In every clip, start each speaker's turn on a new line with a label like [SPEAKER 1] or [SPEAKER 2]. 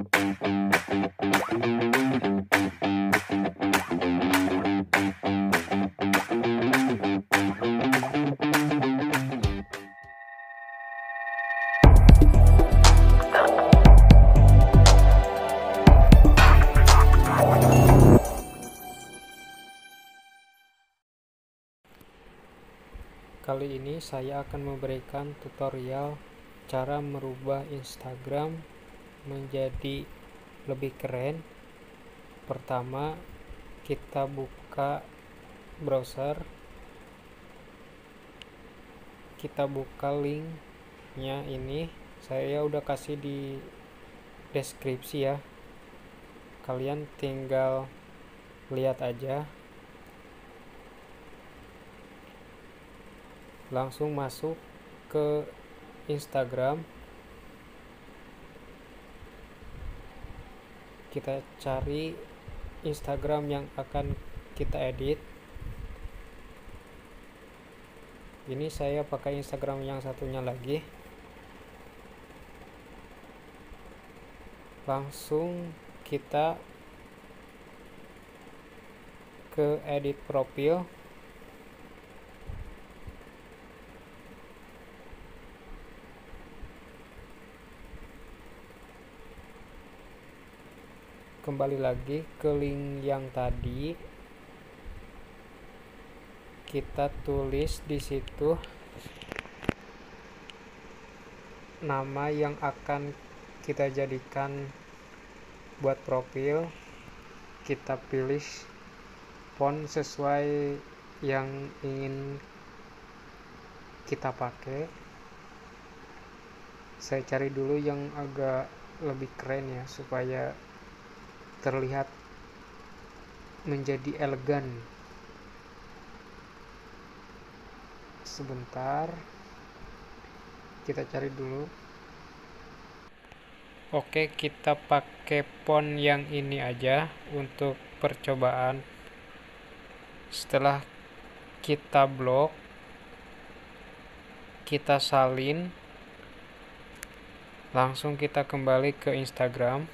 [SPEAKER 1] Kali ini saya akan memberikan tutorial cara merubah Instagram menjadi lebih keren. Pertama, kita buka browser, kita buka linknya ini, saya udah kasih di deskripsi ya, kalian tinggal lihat aja. Langsung masuk ke Instagram, kita cari Instagram yang akan kita edit. Ini saya pakai Instagram yang satunya lagi. Langsung kita ke edit profil. Kembali lagi ke link yang tadi, kita tulis di situ nama yang akan kita jadikan buat profil. Kita pilih font sesuai yang ingin kita pakai. Saya cari dulu yang agak lebih keren ya, supaya terlihat menjadi elegan. Sebentar, kita cari dulu. Oke, kita pakai font yang ini aja untuk percobaan. Setelah kita blok, kita salin, langsung kita kembali ke Instagram.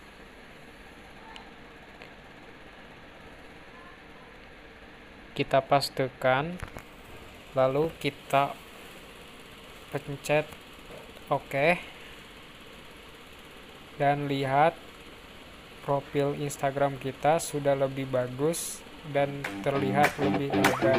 [SPEAKER 1] Kita pastekan, lalu kita pencet OK, dan lihat profil Instagram kita sudah lebih bagus dan terlihat lebih elegan.